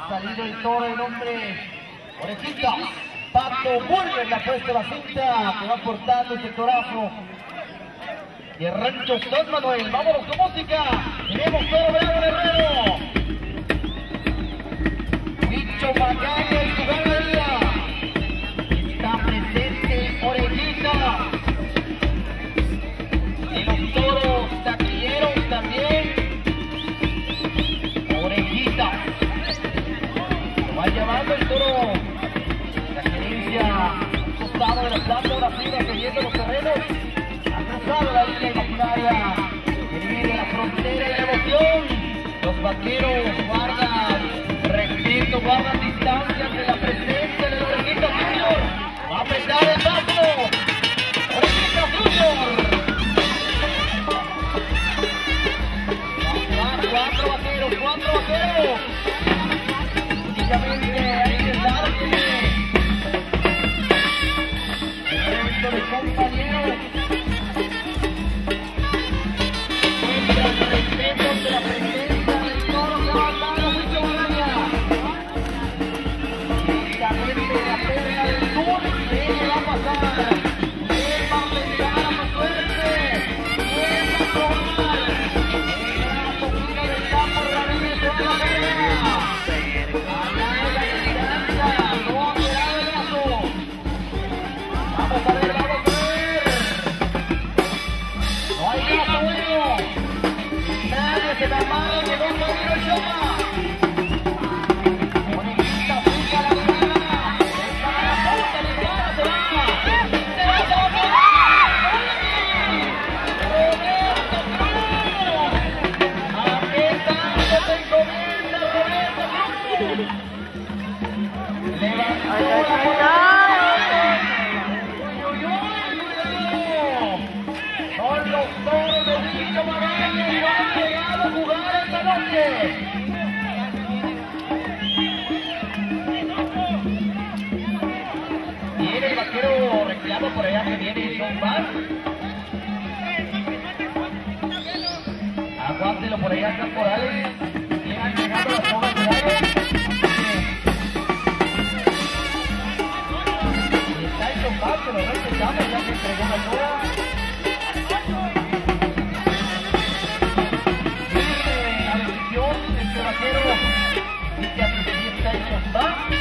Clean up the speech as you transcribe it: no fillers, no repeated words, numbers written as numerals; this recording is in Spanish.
Ha salido el toro de nombre Orejita. Pato Burger le ha puesto la cinta que va cortando este torazo. Y el rancho San Manuel. Vámonos con música. Tenemos toro bravo Guerrero. Bicho Magaña y su ganadería. Está presente Orejita. Y los toros taquilleros también. Orejita. Lo va llevando el toro. La gerencia, un costado de la plaza de la fila, siguiendo los terrenos. Ha cruzado la línea imaginaria que divide la frontera de la emoción. Los vaqueros guardan respeto, guardan distancia ante la presencia de Orejita Junior. Va a apretar el paso. Orejita Junior. Cuatro vaqueros. Únicamente hay que darle el resto de compañeros. Muestra el respeto de la presencia del toro que va a dar a Bicho Magaña. Únicamente la perla del sur, ¿qué va a pasar? ¿Quién va a pensar a su suerte? ¿Quién va a probar? El gran poquito del campo Ramírez de la carrera. Allá en la distancia, no ha quedado el lazo. Vamos a ver. No hay lazo bueno. Nadie se da mano que no puede ir el Choma. Orejita busca la mirada. Está a la punta, le para, se va. Roberto Cruz. Apretando se encomienda Roberto Cruz. Levantó la bola. Son los toros de Bicho Magaña y han llegado a jugar esta noche. Viene el vaquero reclamo por allá que viene John Bass. Aguántelo por allá, Camporales. Vienen llegando las tomas morales. Está el John Bass, que lo respetamos ya que entregó la tora. Este vaquero dice a su está el John Bass.